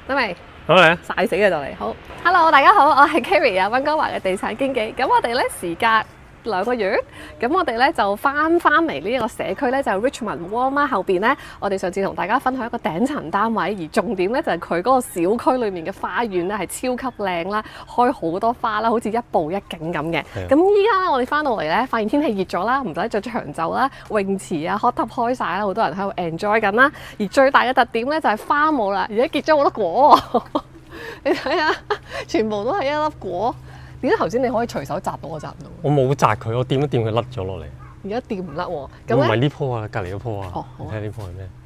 得未？ 好嚟啊！ 曬死嘅就嚟。好 ，Hello， 大家好，我係 Kerry 啊，溫哥華嘅地產經紀。咁我哋咧時隔2個月，咁我哋咧就翻嚟呢一個社區咧，就係 Richmond Walmart 後邊咧。我哋上次同大家分享一個頂層單位，而重點咧就係佢嗰個小區裡面嘅花園咧係超級靚啦，開好多花啦，好似一步一景咁嘅。咁依家咧我哋翻到嚟咧，發現天氣熱咗啦，唔使着長袖啦，泳池啊 hot tub 開晒啦，好多人喺度 enjoy 緊啦。而最大嘅特點咧就係花冇啦，而家結咗好多果喎。你睇下，全部都係一粒果。點解頭先你可以隨手摘到我摘唔到？ 我冇摘佢，我掂一掂佢甩咗落嚟。 而家掂唔甩喎。 唔係呢棵啊，隔離嗰棵啊。 哦， 你睇呢棵係咩？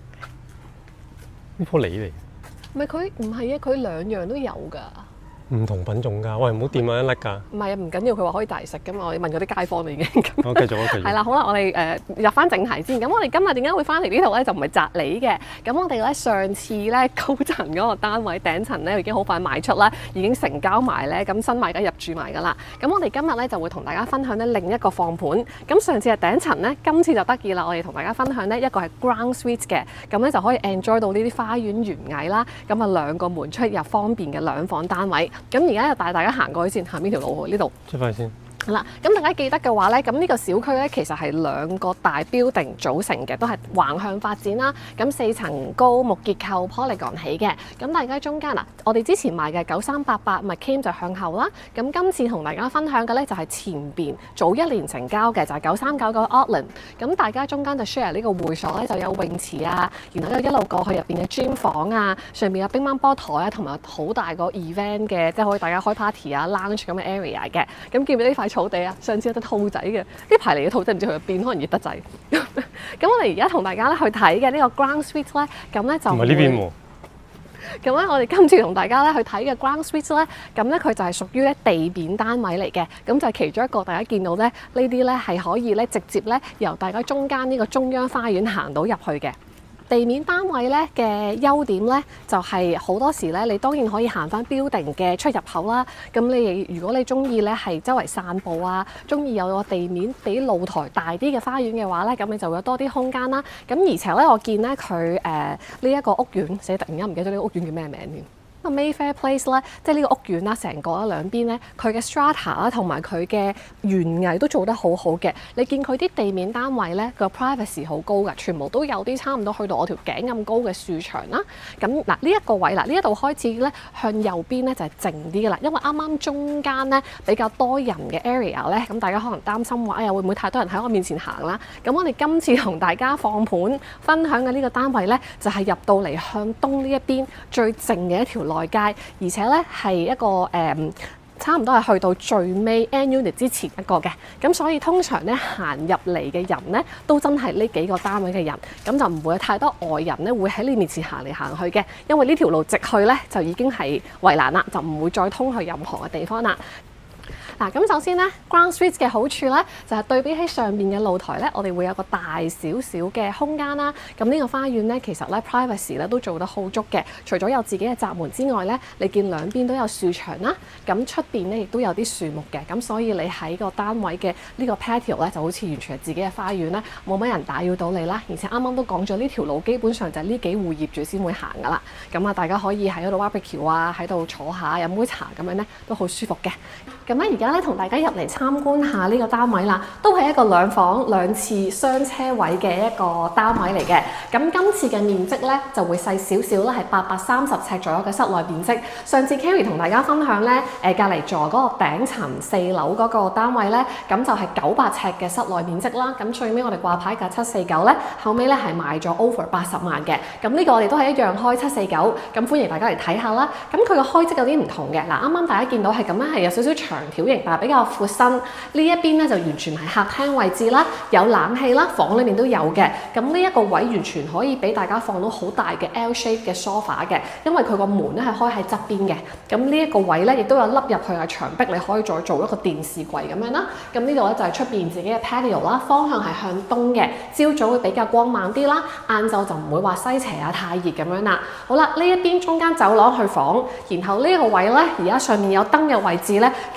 呢棵梨嚟。 唔係佢，唔係啊，佢兩樣都有㗎。 唔同品種㗎，喂唔好掂啊，一甩㗎。 唔係啊，唔緊要，佢話可以大食㗎嘛。我哋問嗰啲街坊啦已經。 好，繼續，繼續。 係啦，好啦，我哋入翻正題先。咁我哋今日點解會翻嚟呢度咧？就唔係摘梨嘅。咁我哋咧上次咧高層嗰個單位頂層咧已經好快賣出啦，已經成交埋咧，咁新買家入住埋㗎啦。咁我哋今日咧就會同大家分享咧另一個放盤。咁上次係頂層咧，今次就得意啦。我哋同大家分享咧一個係 ground suite 嘅，咁咧就可以 enjoy 到呢啲花園園藝啦。咁啊2個門出入方便嘅2房單位。咁而家就帶大家行過去先，行邊條路去呢度？ 出翻去先。 係啦，咁大家記得嘅話咧，咁呢個小區咧其實係2個大 building 組成嘅，都係橫向發展啦。咁4層高木結構 Polygon 起嘅。咁大家中間嗱，我哋之前賣嘅9388 McCain 就向後啦。咁今次同大家分享嘅咧就係前邊早1年成交嘅就係9399 Auckland。咁大家中間就 share 呢個會所咧就有泳池啊，然後一路過去入邊嘅 gym 房啊，上面有乒乓波台啊，同埋好大個 event 嘅，即係可以大家開 party 啊 lounge 咁嘅 area 嘅。咁見唔見呢塊草地啊？上次有隻兔仔嘅，呢排嚟嘅兔仔唔知去咗邊，可能熱得滯。咁我哋而家同大家咧去睇嘅呢個 ground suite 咧，咁咧就唔係呢邊喎。咁咧，我哋今次同大家咧去睇嘅 ground suite 咧，咁咧佢就係屬於咧地面單位嚟嘅，咁就係其中一個大家見到咧，呢啲咧係可以咧直接咧由大家中間呢個中央花園行到入去嘅。地面單位咧嘅優點咧，就係好多時咧，你當然可以行翻 building 嘅出入口啦。咁你如果你中意咧係周圍散步啊，中意有個地面比露台大啲嘅花園嘅話咧，咁你就會有多啲空間啦。咁而且咧，我見咧佢呢一個屋苑，突然間唔記得咗呢個屋苑叫咩名添。Mayfair Place 咧，即係呢個屋苑啦，成個兩邊咧，佢嘅 strata 啦，同埋佢嘅園藝都做得好好嘅。你見佢啲地面單位咧，個 privacy 好高㗎，全部都有啲差唔多去到我條頸咁高嘅樹牆啦。咁嗱，呢一個位嗱，呢一度開始咧向右邊咧就係靜啲㗎啦，因為啱啱中間咧比較多人嘅 area 咧，咁大家可能擔心話，哎呀會唔會太多人喺我面前行啦？咁我哋今次同大家放盤分享嘅呢個單位咧，就係入到嚟向東呢一邊最靜嘅一條內街，而且咧係一個差唔多係去到最尾 end unit 之前一個嘅，咁所以通常咧行入嚟嘅人咧都真係呢幾個單位嘅人，咁就唔會有太多外人咧會喺你面前行嚟行去嘅，因為呢條路直去咧就已經係圍欄啦，就唔會再通去任何嘅地方啦。嗱，咁首先咧 ground suite 嘅好處咧，就係對比起上面嘅露台咧，我哋會有個大少少嘅空間啦。咁呢個花園咧，其實咧 privacy 咧都做得好足嘅。除咗有自己嘅閘門之外咧，你見兩邊都有樹牆啦。咁出邊咧亦都有啲樹木嘅。咁所以你喺個單位嘅呢個 patio 咧，就好似完全係自己嘅花園啦，冇乜人打擾到你啦。而且啱啱都講咗呢條路基本上就係呢幾戶業主先會行噶啦。咁啊，大家可以喺度 barbecue 啊，喺度坐下飲杯茶咁樣咧，都好舒服嘅。咁咧而家咧同大家入嚟參觀下呢個單位啦，都係一個2房2次雙車位嘅一個單位嚟嘅。咁今次嘅面積咧就會細少少啦，係830尺左右嘅室內面積。上次 Kerry 同大家分享咧，隔離座嗰個頂層4樓嗰個單位咧，咁就係900尺嘅室內面積啦。咁最尾我哋掛牌價749咧，後尾咧係賣咗 over 80萬嘅。咁呢個我哋都係一樣開749，咁歡迎大家嚟睇下啦。咁佢個開則有啲唔同嘅，嗱啱啱大家見到係咁樣係有少少長條型，但係比較闊身。呢一邊咧就完全係客廳位置啦，有冷氣啦，房裏面都有嘅。咁呢一個位完全可以俾大家放到好大嘅 L shape 嘅 sofa 嘅，因為佢個門咧係開喺側邊嘅。咁呢一個位咧亦都有凹入去嘅牆壁，你可以再做一個電視櫃咁樣啦。咁呢度咧就係出邊自己嘅 patio 啦，方向係向東嘅，朝早會比較光猛啲啦，晏晝就唔會話西斜啊太熱咁樣啦。好啦，呢一邊中間走廊去房，然後呢個位咧而家上面有燈嘅位置咧，其實咧就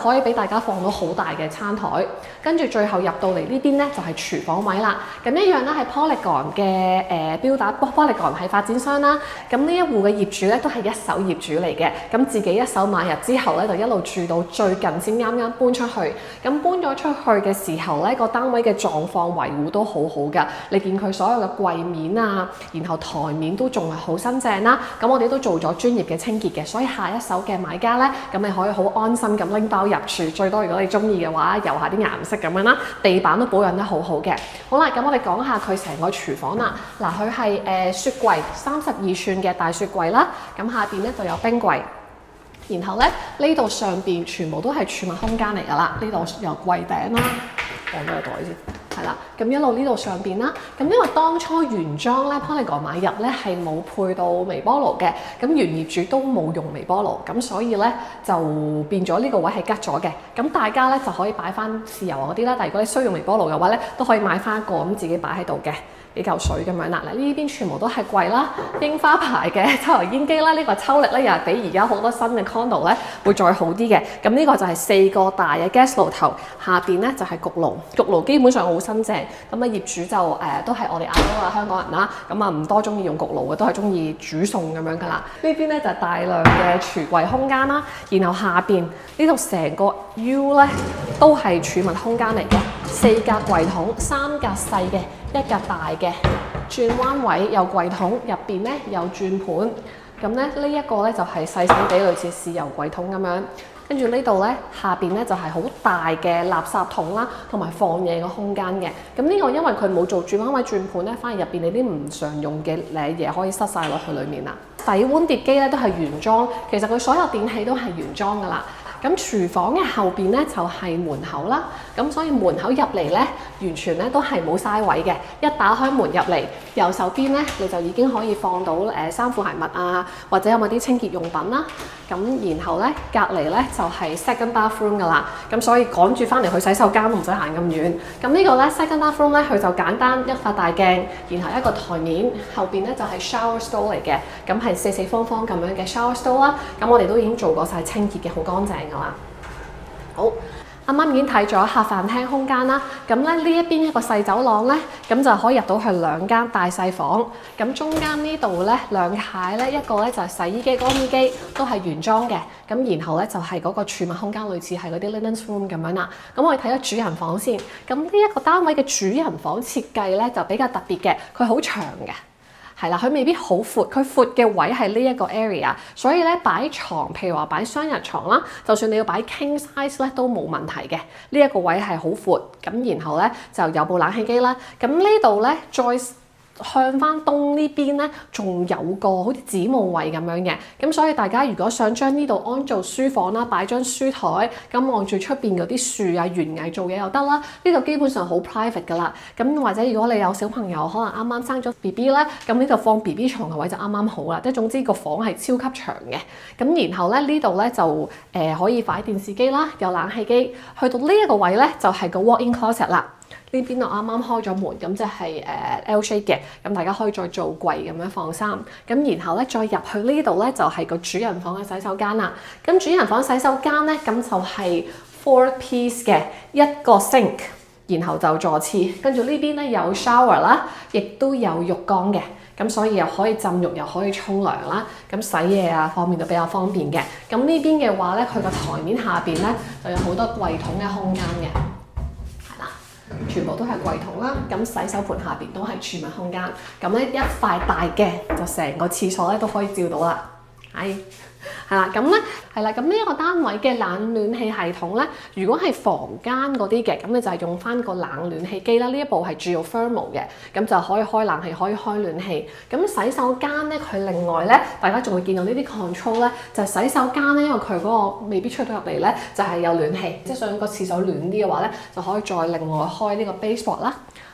可以俾大家放到好大嘅餐台。跟住最後入到嚟呢邊咧就係廚房位啦。咁一樣咧係 Polygon 嘅Polygon 係發展商啦。咁呢一戶嘅業主咧都係一手業主嚟嘅，咁自己一手買入之後咧就一路住到最近先啱啱搬出去。咁搬咗出去嘅時候咧，個單位嘅狀況維護都好好㗎。你見佢所有嘅櫃面啊，然後台面都仲係好新淨啦。咁我哋都做咗專業嘅清潔嘅，所以下一手嘅買家咧，咁你可以好安心咁拎包入住。最多如果你中意嘅話，油下啲顏色咁樣啦，地板都保養得好好嘅。好啦，咁我哋講下佢成個廚房啦。嗱，佢係雪櫃32寸嘅大雪櫃啦。咁下邊咧就有冰櫃。然後咧，呢度上邊全部都係儲物空間嚟㗎啦。呢度有櫃頂啦，放咗個袋先，係啦。咁一路呢度上邊啦。咁因為當初原裝咧 Polygon 買入咧係冇配到微波爐嘅，咁原業主都冇用微波爐，咁所以咧就變咗呢個位係吉咗嘅。咁大家咧就可以擺翻豉油嗰啲啦。但係如果你需要用微波爐嘅話咧，都可以買翻一個咁自己擺喺度嘅。幾嚿水咁樣啦，嗱呢邊全部都係櫃啦，櫻花牌嘅抽油煙機啦，呢個抽力咧又係比而家好多新嘅 condo 咧會再好啲嘅。咁呢個就係4個大嘅 gas 爐頭，下邊咧就係焗爐，焗爐基本上好新淨。咁啊業主就都係我哋亞洲啊香港人啦，咁啊唔多中意用焗爐嘅，都係中意煮餸咁樣噶啦。呢邊咧就係大量嘅櫥櫃空間啦，然後下邊呢度成個 U 咧都係儲物空間嚟嘅，4格櫃桶，3格細嘅。1格大嘅轉彎位有櫃桶，入邊咧有轉盤，咁咧呢一個咧就係細細地類似豉油櫃桶咁樣，跟住呢度咧下邊咧就係好大嘅垃圾桶啦，同埋放嘢嘅空間嘅。咁呢個因為佢冇做轉彎位轉盤咧，反而入邊你啲唔常用嘅嘢可以塞晒落去裡面啦。洗碗碟機咧都係原裝，其實佢所有電器都係原裝噶啦。咁廚房嘅後邊咧就係門口啦，咁所以門口入嚟咧完全咧都係冇嘥位嘅。一打開門入嚟，右手邊咧你就已經可以放到衫褲鞋襪啊，或者有冇啲清潔用品啦。咁然後咧隔離咧就係 second bathroom 噶啦，咁所以趕住翻嚟去洗手間都唔使行咁遠。咁呢個咧 second bathroom 咧佢就簡單一塊大鏡，然後一個台面，後邊咧就係 shower stall 嚟嘅，咁係四四方方咁樣嘅 shower stall 啦。咁我哋都已經做過晒清潔嘅，好乾淨。好，啱啱已經睇咗客飯廳空間啦。咁咧呢一邊一個細走廊咧，咁就可以入到去2間大細房。咁中間呢度咧2階咧，一個咧就係洗衣機、乾衣機，都係原裝嘅。咁然後咧就係嗰個儲物空間，類似係嗰啲 linen room 咁樣啦。咁我哋睇咗主人房先。咁呢一個單位嘅主人房設計咧就比較特別嘅，佢好長嘅。係啦，佢未必好闊，佢闊嘅位係呢一個 area， 所以咧擺床，譬如話擺雙人床啦，就算你要擺 king size 咧都冇問題嘅。呢一個位係好闊，咁然後咧就有部冷氣機啦。咁呢度咧再向翻東呢邊咧，仲有個好似子母位咁樣嘅，咁所以大家如果想將呢度安做書房啦，擺張書台，咁望住出邊嗰啲樹啊、園藝做嘢又得啦。呢度基本上好 private 噶啦，咁或者如果你有小朋友，可能啱啱生咗 BB 咧，咁呢度放 BB 床嘅位就啱啱好啦。即係總之個房係超級長嘅，咁然後咧呢度咧就可以擺電視機啦，有冷氣機，去到呢一個位咧就係個 walk-in closet 啦。呢邊我啱啱開咗門，咁即係L shape 嘅，咁大家可以再做櫃咁樣放衫。咁然後咧再入去呢度咧就係個主人房嘅洗手間啦。咁主人房洗手間咧咁就係 4 piece 嘅一個 sink， 然後就座廁，跟住呢邊咧有 shower 啦，亦都有浴缸嘅。咁所以又可以浸浴又可以沖涼啦，咁洗嘢啊方面就比較方便嘅。咁呢邊嘅話咧，佢個台面下邊咧就有好多櫃桶嘅空間嘅。全部都係櫃桶啦，咁洗手盤下邊都係儲物空間，咁咧一塊大嘅就成個廁所咧都可以照到啦，係啦，咁咧係啦，咁呢一個單位嘅冷暖氣系統咧，如果係房間嗰啲嘅，咁你就係用翻個冷暖氣機啦。呢一部係 geothermal 嘅，咁就可以開冷氣，可以開暖氣。咁洗手間咧，佢另外咧，大家仲會見到呢啲 control 咧，就係洗手間咧，因為佢嗰個未必出到入嚟咧，就係有暖氣，即係想個廁所暖啲嘅話咧，就可以再另外開呢個 baseboard 啦。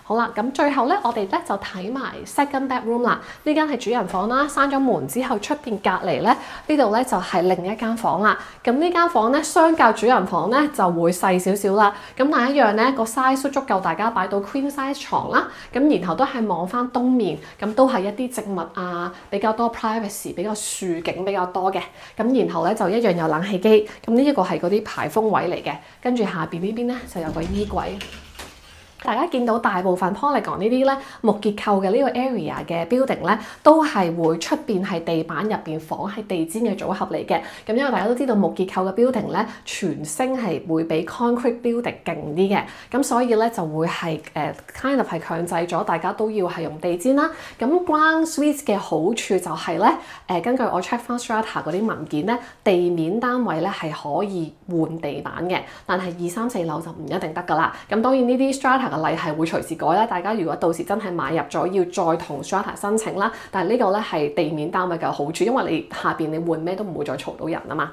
好啦，咁最後咧，我哋咧就睇埋 second bedroom 啦。呢間係主人房啦，閂咗門之後，出邊隔離咧，呢度咧就係另一間房啦。咁呢間房咧，相較主人房咧就會細少少啦。咁但係一樣咧，個 size 都足夠大家擺到 queen size 床啦。咁然後都係望翻東面，咁都係一啲植物啊，比較多 privacy， 比較樹景比較多嘅。咁然後咧就一樣有冷氣機。咁呢一個係嗰啲排風位嚟嘅，跟住下邊呢邊咧就有個衣櫃。大家見到大部分 Polygon 呢啲咧木結構嘅呢個 area 嘅 building 咧，都係會出邊係地板，入邊房係地氈嘅組合嚟嘅。咁因為大家都知道木結構嘅 building 咧，全升係會比 concrete building 勁啲嘅，咁所以咧就會係kind of 係強制咗大家都要係用地氈啦。咁 ground suite 嘅好處就係咧，根據我 check 翻 Strata 嗰啲文件咧，地面單位咧係可以換地板嘅，但係2、3、4樓就唔一定得㗎啦。咁當然呢啲 Strata嘅例係會隨時改啦，大家如果到時真係買入咗，要再同 Strata 申請啦。但係呢個咧係地面單位嘅好處，因為你下邊你換咩都唔會再嘈到人啊嘛。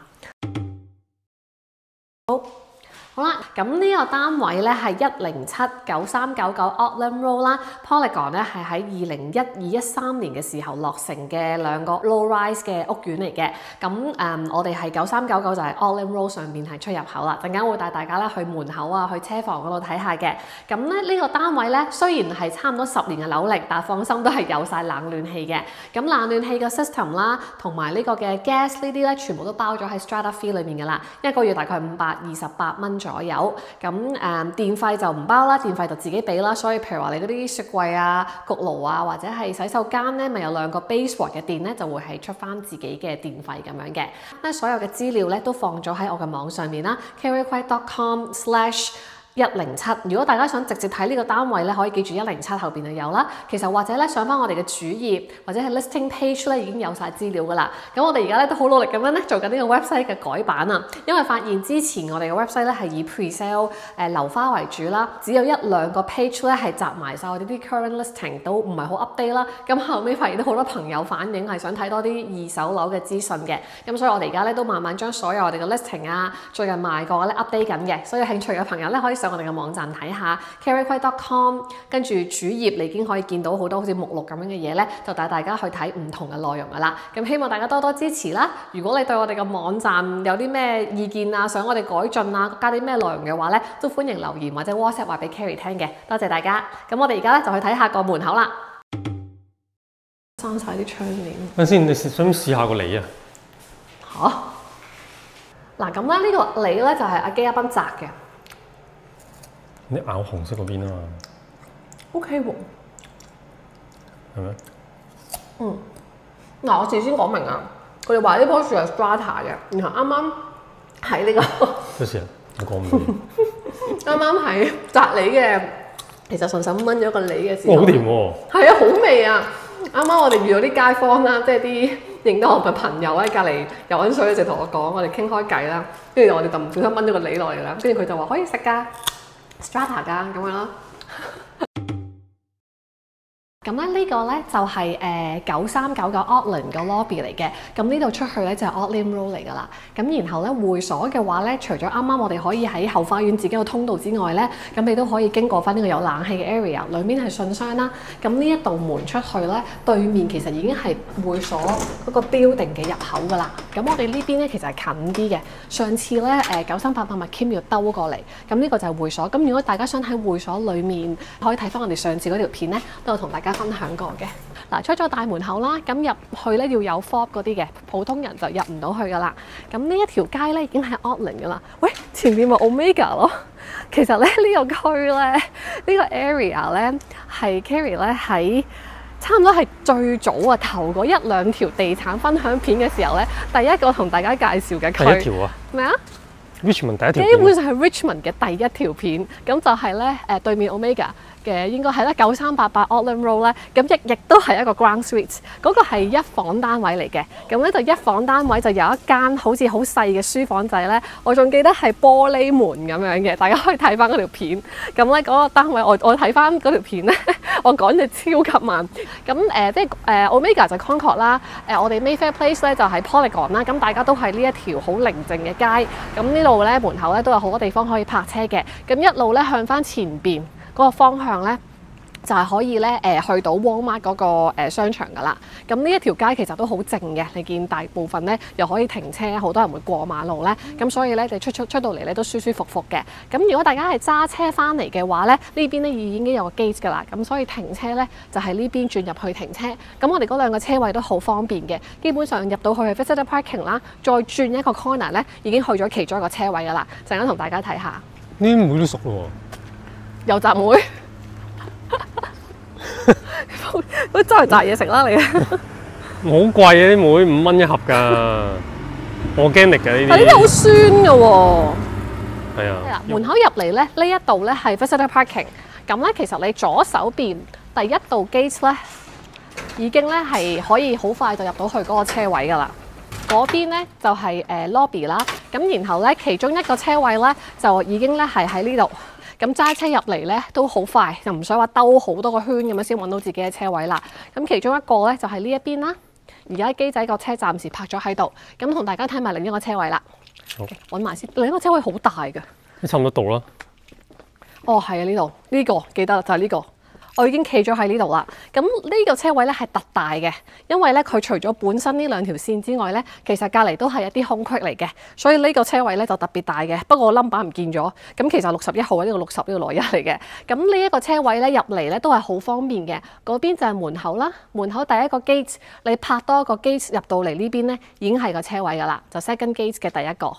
好啦，咁呢個單位咧係1079399 Auckland Road 啦 ，Polygon 咧係喺2012-13年嘅時候落成嘅兩個 low rise 嘅屋苑嚟嘅。咁我哋係9399就係 Auckland Road 上面係出入口啦。陣間會帶大家咧去門口啊，去車房嗰度睇下嘅。咁咧呢個單位咧雖然係差唔多10年嘅樓齡，但係放心都係有晒冷暖氣嘅。咁冷暖氣嘅 system 啦，同埋呢個嘅 gas 呢啲咧，全部都包咗喺 Strata Fee 裏面㗎啦。一個月大概528蚊左右，咁電費就唔包啦，電費就自己俾啦。所以譬如話你嗰啲雪櫃啊、焗爐啊，或者係洗手間咧，咪有2個 base watt 嘅電咧，就會係出翻自己嘅電費咁樣嘅。咁所有嘅資料咧都放咗喺我嘅網上面啦 carriequay.com/107。如果大家想直接睇呢個單位咧，可以記住107後邊就有啦。其實或者咧上翻我哋嘅主頁或者係 listing page 咧已經有晒資料噶啦。咁我哋而家咧都好努力咁樣咧做緊呢個 website 嘅改版啊，因為發現之前我哋嘅 website 咧係以 pre-sale 樓花為主啦，只有1-2個 page 咧係集埋晒我哋啲 current listing 都唔係好 update 啦。咁後尾發現到好多朋友反映係想睇多啲二手樓嘅資訊嘅，咁所以我哋而家咧都慢慢將所有我哋嘅 listing 啊最近賣過嘅咧 update 緊嘅，所以有興趣嘅朋友咧可以上我哋嘅網站睇下 carriequay.com， 跟住主頁你已經可以見到好多好似目錄咁樣嘅嘢咧，就帶大家去睇唔同嘅內容噶啦。咁希望大家多多支持啦。如果你對我哋嘅網站有啲咩意見啊，想我哋改進啊，加啲咩內容嘅話咧，都歡迎留言或者 WhatsApp 話俾 Carrie 聽嘅。多謝大家。咁我哋而家咧就去睇下個門口啦。閂晒啲窗簾。 等先，你想試下個梨啊？ 嚇！嗱咁咧，呢個梨咧就係阿基亞賓摘嘅。 你咬紅色嗰邊啊嘛 ？OK 喎， 係咩？ 嗱我事先講明啊，佢哋話呢棵樹係 Strata 嘅，然後啱啱喺呢個咩事啊？我講唔到。 啱啱喺摘梨嘅，其實順手炆咗個梨嘅時候， 好甜喎！ 係啊，好味啊！啱啱我哋遇到啲街坊啦，即係啲認得我嘅朋友喺隔離游緊水，就同我講，我哋傾開偈啦，跟住我哋就唔小心炆咗個梨落嚟啦，跟住佢就話可以食㗎。Strata 㗎咁樣咯。咁咧呢個咧就係9399 Auckland 個 lobby 嚟嘅，咁呢度出去咧就係 Auckland Road 嚟㗎啦。咁然後咧會所嘅話咧，除咗啱啱我哋可以喺後花園自己個通道之外咧，咁你都可以經過翻呢個有冷氣嘅 area，裏面係信箱啦。咁呢一道門出去咧，對面其實已經係會所嗰個 building 嘅入口㗎啦。咁我哋呢邊咧其實係近啲嘅。上次咧9388 McKim 要兜過嚟，咁呢個就係會所。咁如果大家想喺會所裏面，可以睇翻我哋上次嗰條片咧，都有同大家分享過嘅。嗱，出咗大門口啦，咁入去咧要有 fob 嗰啲嘅，普通人就入唔到去噶啦。咁呢一條街咧已經係 Auckland 噶啦。喂，前面咪 Omega 咯。其實咧呢個區咧，呢個 area 咧係 Carrie 咧喺差唔多係最早啊頭嗰1-2條地產分享片嘅時候咧，第一個同大家介紹嘅區。 第一條啊？ 咩啊 ？Richmond 第一條片。 基本上係 Richmond 嘅第一條片，咁就係咧對面 Omega。嘅應該係啦，9388 Auckland Road 咧，咁亦都係一個 ground suite，嗰個係一房單位嚟嘅。咁咧就一房單位就有一間好似好細嘅書房仔咧，我仲記得係玻璃門咁樣嘅，大家可以睇翻嗰條片。咁咧嗰個單位我睇翻嗰條片咧，我講嘅超級慢。咁即係Omega 就 Concord 啦，我哋 Mayfair Place 咧就係 Polygon 啦。咁大家都係呢一條好寧靜嘅街。咁呢度咧門口咧都有好多地方可以泊車嘅。咁一路咧向翻前邊嗰個方向咧， 就係可以咧去到 Walmart 嗰個商場噶啦。咁呢一條街其實都好靜嘅，你見大部分咧又可以停車，好多人會過馬路咧。咁所以咧你出到嚟咧都舒舒服服嘅。咁如果大家係揸車翻嚟嘅話咧，呢邊咧已經有個 gate 噶啦。咁所以停車咧就係呢邊轉入去停車。咁我哋嗰兩個車位都好方便嘅，基本上入到去 visitor parking 啦，再轉一個 corner 咧已經去咗其中一個車位噶啦。陣間同大家睇下。 呢啲妹都熟咯喎。 油炸妹。都周圍炸嘢食啦你。 好貴啊啲妹，5蚊一盒㗎，我驚力嘅呢啲。 但呢啲好酸㗎喎。 係啊。 係啦，門口入嚟咧，呢一度咧係 visitor parking。咁咧其實你左手邊第一道 gate 咧，已經咧係可以好快就入到去嗰個車位㗎啦。嗰邊咧就係lobby 啦。咁然後咧其中一個車位咧就已經咧係喺呢度。咁揸車入嚟咧都好快，就唔使話兜好多個圈咁樣先揾到自己嘅車位啦。咁其中一個咧就係呢一邊啦。而家機仔個車暫時泊咗喺度，咁同大家睇埋另一個車位啦。好，揾埋先。另一個車位好大㗎。 差唔多到啦。 哦，係啊，呢度呢個記得啦，就係呢個。我已經企咗喺呢度啦。咁呢個車位咧係特大嘅，因為咧佢除咗本身呢兩條線之外咧，其實隔離都係一啲空隙嚟嘅，所以呢個車位咧就特別大嘅。不過冧唔見咗，咁其實61號呢個60呢個來一嚟嘅。咁呢一個車位咧入嚟咧都係好方便嘅。嗰邊就係門口啦，門口第一個 gate， 你拍多一個 gate 入到嚟呢邊咧已經係個車位噶啦，就 second gate 嘅第一個。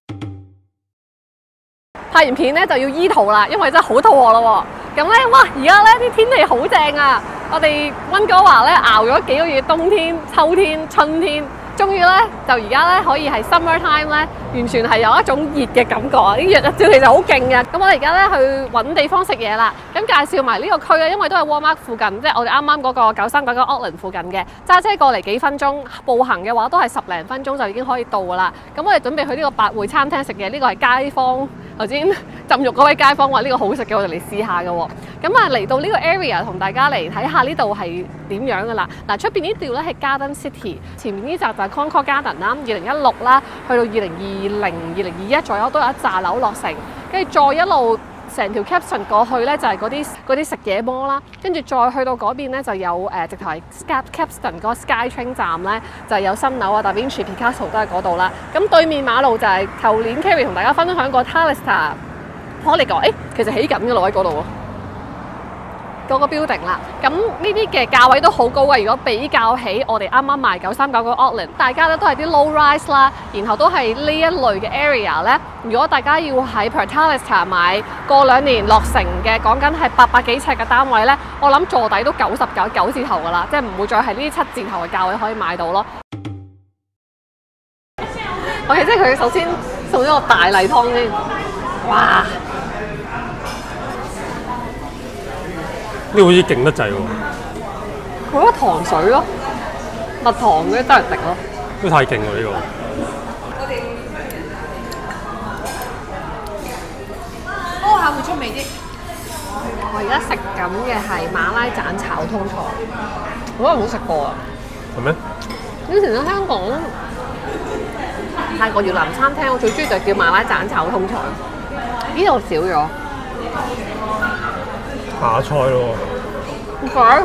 拍完片咧就要醫肚啦，因為真係好肚餓咯喎。咁咧，哇！而家咧啲天氣好正啊！我哋溫哥華咧熬咗幾個月冬天、秋天、春天，終於咧就而家咧可以係 summer time 咧，完全係有一種熱嘅感覺啊！啲日照其實好勁嘅。咁我哋而家咧去揾地方食嘢啦。咁介紹埋呢個區咧，因為都係 Walmart 附近，即係我哋啱啱嗰個939個 Auckland 附近嘅，揸車過嚟幾分鐘，步行嘅話都係10零分鐘就已經可以到噶啦。咁我哋準備去呢個百匯餐廳食嘢，呢個係街坊。頭先浸浴嗰位街坊話呢個好食嘅，我哋嚟試下嘅喎。咁啊嚟到呢個 area 同大家嚟睇下呢度係點樣嘅啦。嗱，出邊呢條咧係 Garden City， 前面呢集就係 Concord Garden 啦，2016啦，去到2020、2021左右都有一紮樓落成，跟住再一路成條 Capstan 過去咧就係嗰啲食嘢摩啦，跟住再去到嗰邊咧就有直頭係 Capstan 嗰個 SkyTrain 站咧就係有新樓啊 Da Vinci Picasso 都喺嗰度啦。咁對面馬路就係舊年 Kerry 同大家分享過 Tallista Polygon， 其實起緊嘅咯喺嗰度喎。嗰個 building 啦，咁呢啲嘅價位都好高啊！如果比較起我哋啱啱賣939個 Auckland， 大家咧都係啲 low rise 啦，然後都係呢一類嘅 area 咧。如果大家要喺 Tallista 買過2年落成嘅，講緊係800幾尺嘅單位咧，我諗坐底都9字頭噶啦，即係唔會再係呢啲7字頭嘅價位可以買到咯。OK， 即係佢首先送咗個大例湯先，哇！ 呢個好似勁得滯喎！ 佢嗰糖水咯，蜜糖嗰啲得嚟滴咯， 都太勁喎呢個！ 嗰下會出味啲。 我而家食緊嘅係馬拉盞炒通菜，好耐冇食過啊！ 係咩？ 以前喺香港泰國越南餐廳，我最中意就係叫馬拉盞炒通菜，呢度少咗。 下菜咯唔該。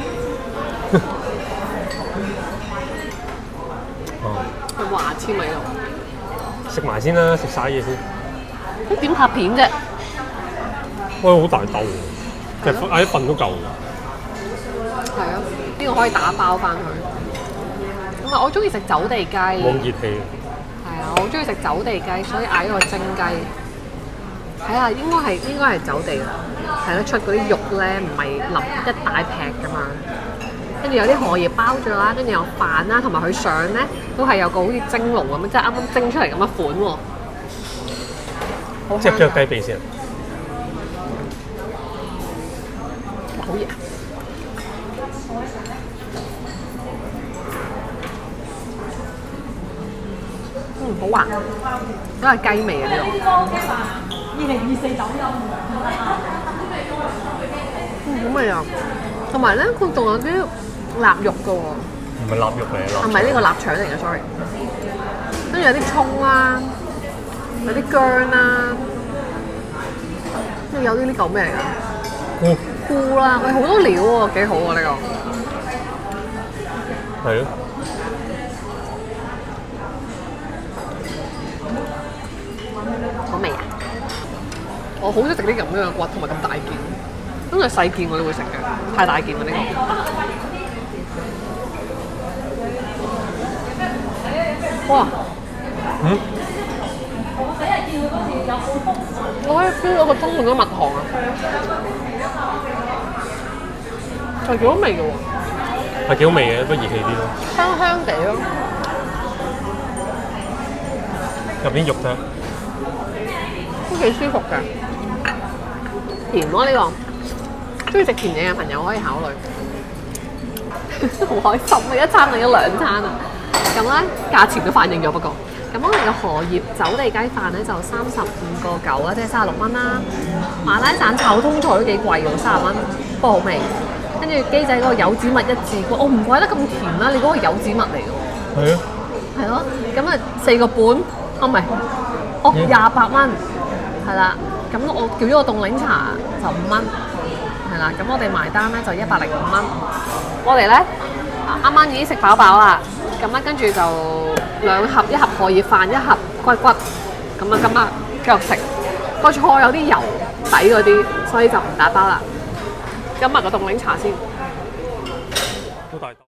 佢話簽喺度。 食埋先啦，食晒嘢先。 咁點拍片啫？ 喂，好大兜喎，其實嗌一份都夠㗎。 係啊，呢個可以打包翻去。咁啊，我中意食走地雞。 冇咁熱氣。 係啊，我好中意食走地雞，所以嗌咗個蒸雞。睇下應該係走地啦。睇得出嗰啲肉咧，唔係淋一大劈噶嘛，跟住有啲荷葉包住啦，跟住有飯啦，同埋佢上咧都係有個好似蒸籠咁樣，即係啱啱蒸出嚟咁嘅款喎。 即係腳雞髀先。 好熱！好滑，都係雞味啊呢度。2024走音。好味啊！同埋咧，佢仲有啲臘肉嘅喎。 唔係臘肉嚟嘅， 係咪呢個臘腸嚟嘅 ？sorry。跟住有啲葱啦，有啲薑啦，跟住有啲呢嚿咩嚟㗎？ 菇啦，喂好多料喎，幾好啊呢個。 係咯。 好味啊！我好中意食啲咁樣嘅骨，同埋咁大件，因為細件我都會食嘅，太大件啦呢個。哇！ 嗯？ 我可以 feel 到個中滿咗蜜糖啊，係幾好味嘅喎， 係幾好味嘅，不過熱氣啲咯。 香香地咯， 入邊肉啫， 都幾舒服嘅，甜咯呢個。中意食甜嘢嘅朋友可以考慮。好開心啊！一餐定咗2餐啊！咁咧價錢都反映咗不過。咁我哋嘅荷葉走地雞飯咧就35.9啊，即係36蚊啦。馬拉盞炒通菜都幾貴喎，30蚊，不過好味。跟住雞仔嗰個柚子蜜一致過，唔怪得咁甜啦！你嗰個柚子蜜嚟嘅喎。 係啊。 係咯，咁啊4個半，唔係，28蚊，係啦。咁我叫咗個凍檸茶就5蚊，係啦。咁我哋埋單咧就105蚊。我哋咧啱啱已經食飽飽啦，咁咧跟住就2盒，一盒荷葉飯，一盒骨骨，咁啊今日繼續食。個菜有啲油底嗰啲，所以就唔打包啦。今日個凍檸茶先。 好大。